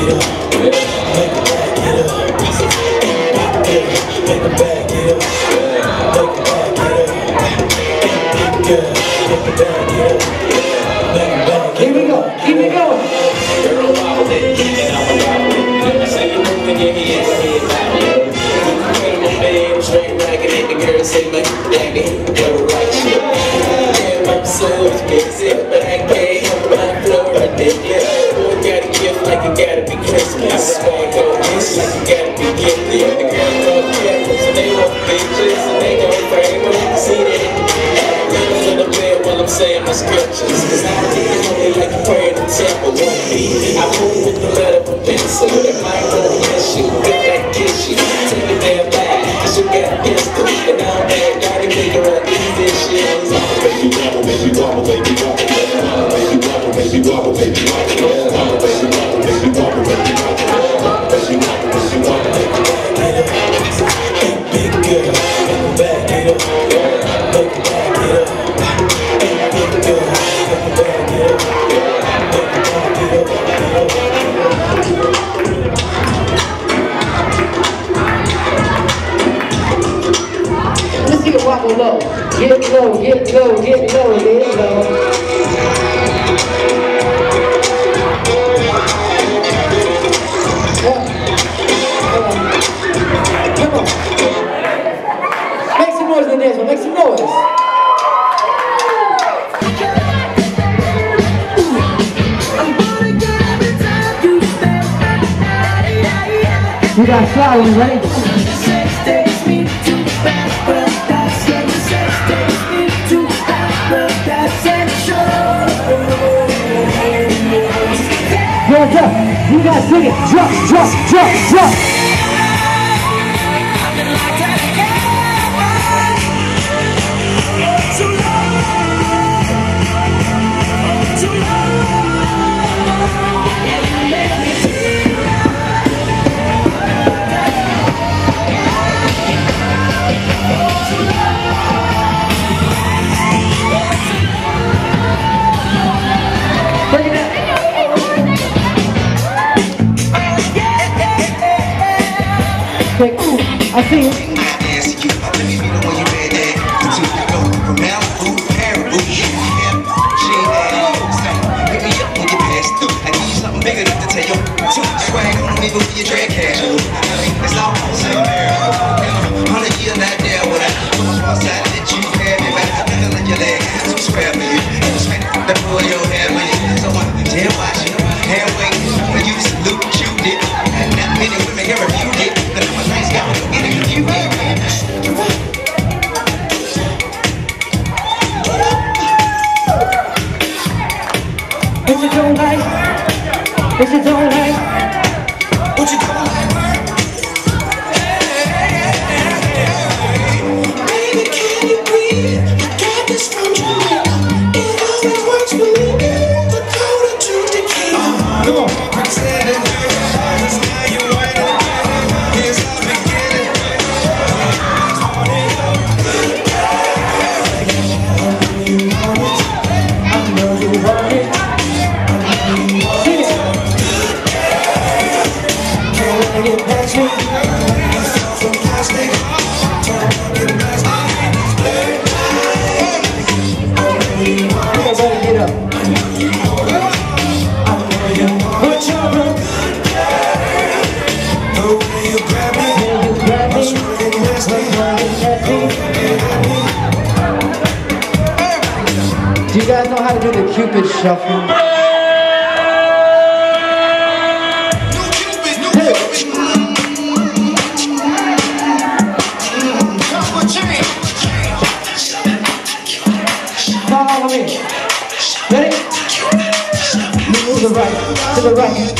Here we go, keep it going. Girl, wobble it, and I'm a wobble it. Say you moving your head back. Incredible man, straight ragged, and the girl say, man, daddy, you're the right shit. Yeah, my soul is busy, but I can't help my flow right there. Boy, got a gift like it gotta be Christmas. Swag on this like it gotta be gifted. The girl love cameras, and they want bitches, and they gon' frame them. See that? In the bed while I'm saying my scriptures. Cause I did only like a prayer in the temple. I move with the letter from pencil. That might go miss you, good like kiss you. Take a damn back, cause you got pistol. And I'm bad, gotta figure out these issues. Baby wobble, baby wobble, baby wobble. Baby wobble, baby wobble, baby wobble. Baby wobble, baby wobble, baby wobble. Baby wobble, baby wobble, baby wobble. Big girl, back it up. Back it up. Big girl, back it up. Let's see it wobble low. Get low, get low, get low, get low. Come on. Make some noise in the dance one, make some noise. You got flowers, right? Hands up, you guys sing it, jump, jump, jump, jump. I see you. Let me be the one you read that. From Malibu, Paribu, she ain't that. Hit me up when you pass through. I need you something bigger than to tell your swag on me with your dread casual. It's all the same there. 100 years not there when I was outside that you had me back. Nothing like your leg, too scrap for you. It was right to pull your hair with it. So I did watch it. Hair wait, when you salute, you did. And not many women here reviewed it. But I'm a nice guy, I'm getting confused. What you don't like? What you don't like? What you don't like? Baby, can you breathe? I got this from Jamaica. It always works for me. The color to the key. Come on. Do you guys know how to do the Cupid shuffle? Follow me. Ready? Move to the right, to the right.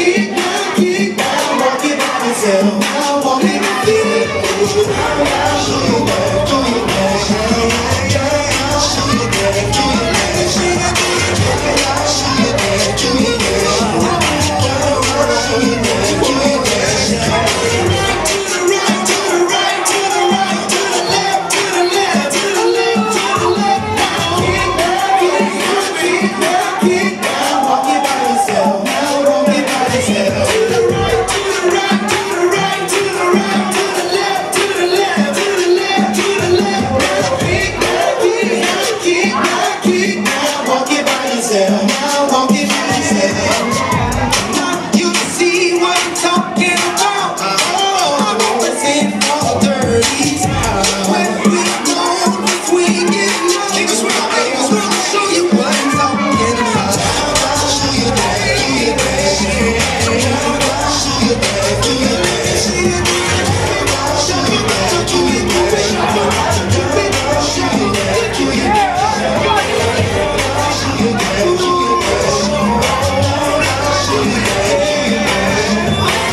I'm walking